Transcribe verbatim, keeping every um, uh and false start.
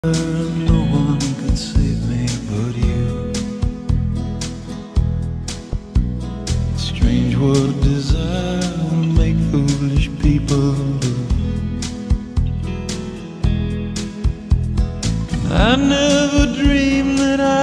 No one could save me but you. Strange what desire will make foolish people do. I never dreamed that I